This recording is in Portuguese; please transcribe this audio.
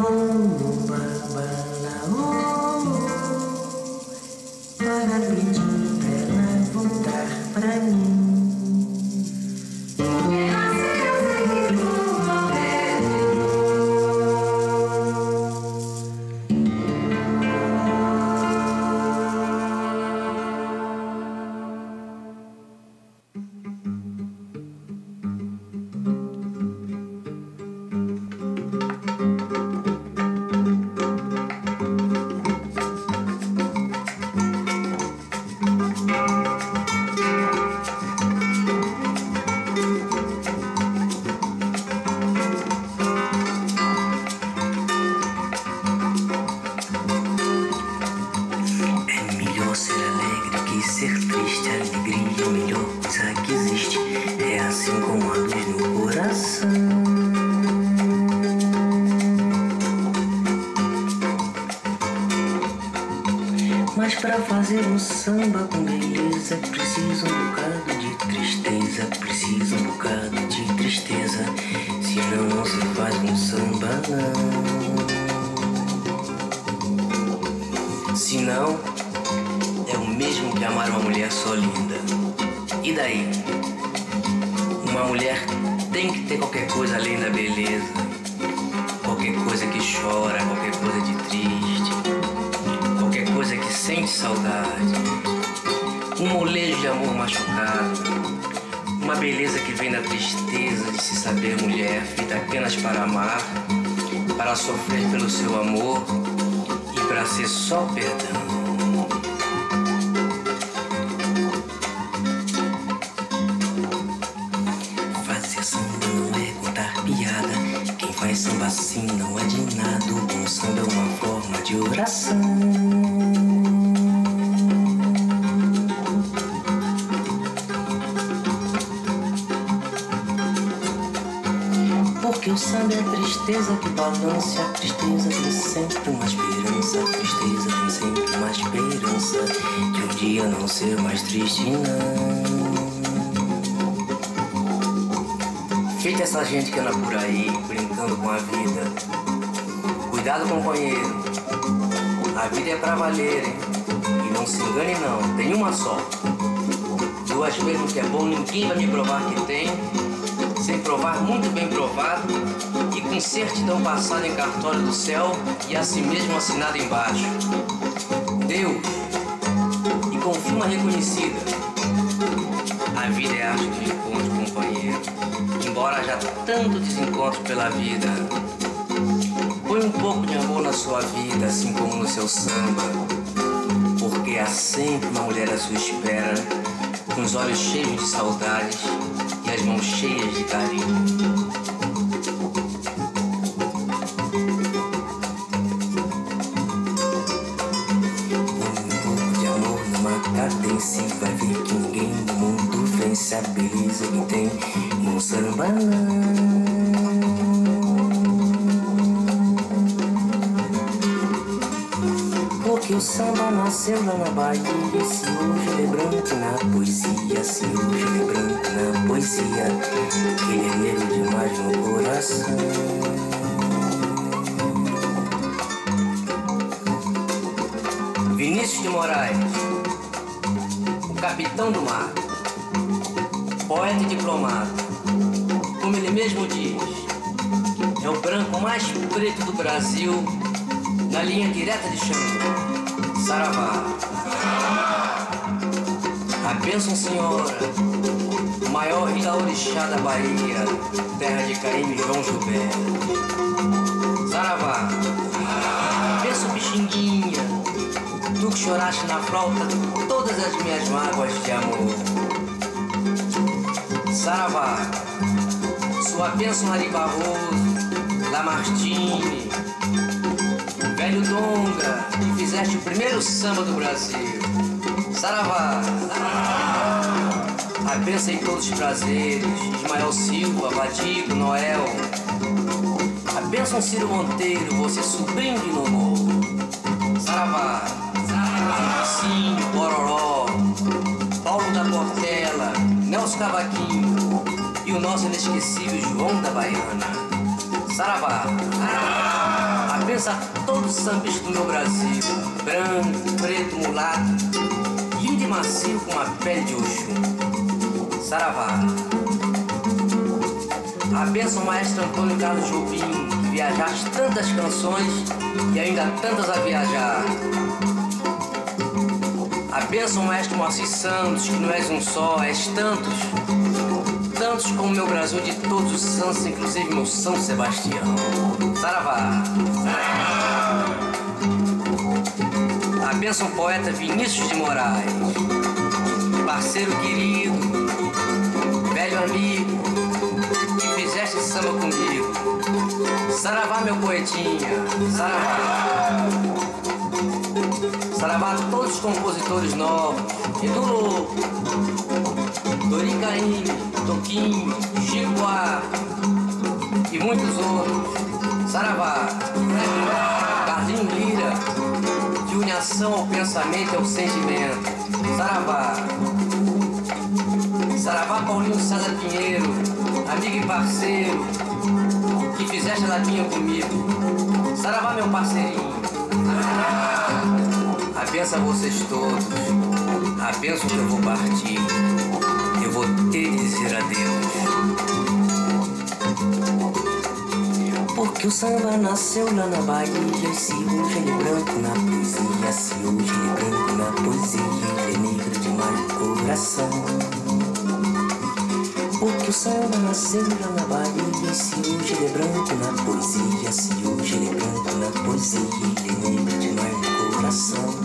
vou no babalaô para pedir pra ela voltar pra mim. Mas pra fazer um samba com beleza precisa um bocado de tristeza, precisa um bocado de tristeza, senão não se faz um samba não. Senão é o mesmo que amar uma mulher só linda. E daí? Uma mulher tem que ter qualquer coisa além da beleza, qualquer coisa que chora, qualquer coisa de triste, qualquer coisa que sente saudade, um molejo de amor machucado, uma beleza que vem da tristeza de se saber mulher, feita apenas para amar, para sofrer pelo seu amor e para ser só perdão. Fazer samba não é contar piada, quem faz samba assim não é de nada. O bom samba é uma forma de oração. Porque o samba é tristeza que balança, a tristeza tem sempre uma esperança, a tristeza tem sempre uma esperança de um dia não ser mais triste, não. Feita essa gente que anda por aí, brincando com a vida. Cuidado, companheiro, a vida é pra valer, hein? E não se engane não, tem uma só. Duas vezes o que é bom, ninguém vai me provar que tem, sem provar muito bem provado, e com certidão passada em cartório do céu, e assim mesmo assinado embaixo. Deus, e com firma reconhecida. A vida é arte de encontro, companheiro, embora haja tanto desencontro pela vida. Põe um pouco de amor na sua vida, assim como no seu samba, porque há sempre uma mulher à sua espera, com os olhos cheios de saudades e as mãos cheias de carinho. Cadência, vai ver que ninguém no mundo vence a beleza que tem no samba não. Porque o samba nasceu lá na Bahia, se hoje lembrando na poesia, se hoje lembrando na poesia, que ele é negro demais no coração. Vinícius de Moraes, capitão do mar, poeta e diplomata, como ele mesmo diz, é o branco mais preto do Brasil, na linha direta de Xangô. Saravá. A bênção, senhora, o maior rei orixá da Bahia, terra de Caíme e João Gilberto. Saravá. A bênção, Pixinguinha, tu que choraste na flauta todas as minhas mágoas de amor. Saravá, sua bênção Ari Barroso, Lamartine, velho Donga, que fizeste o primeiro samba do Brasil. Saravá, a bênção em todos os prazeres, Ismael Silva, Vadico, Noel. A bênção Ciro Monteiro, você sobrinho de Nogô. Saravá. Sim, Bororó, Paulo da Portela, Nelson Cavaquinho e o nosso inesquecível João da Baiana. Saravá. A abenço a todos os sambistas do meu Brasil, branco, preto, mulato, lindo e macio com a pele de Oxum. Saravá. Abenço ao maestro Antônio Carlos Jobim, que viajaste tantas canções e ainda tantas a viajar. Abenço ao maestro Moacir Santos, que não és um só, és tantos, tantos como meu Brasil de todos os santos, inclusive meu São Sebastião. Saravá. Abenço ao poeta Vinícius de Moraes, parceiro querido, velho amigo, que fizeste samba comigo. Saravá, meu poetinha, saravá. Saravá a todos os compositores novos, Edu, Doricaim, Toquinho, Chico Buarque e muitos outros. Saravá. Carlinho Lira, de uniação ao pensamento e ao sentimento. Saravá. Saravá Paulinho César Pinheiro, amigo e parceiro, que fizeste a lapinha comigo. Saravá, meu parceirinho. Abenço a vocês todos. Abenço que eu vou partir. Eu vou ter de dizer adeus. Porque o samba nasceu lá na Bahia, e se hoje ele é branco na poesia, se hoje ele é branco na poesia, ele é negro demais no coração. Porque o samba nasceu lá na Bahia, e se hoje ele é branco na poesia, se hoje ele é branco na poesia, ele é negro demais no coração.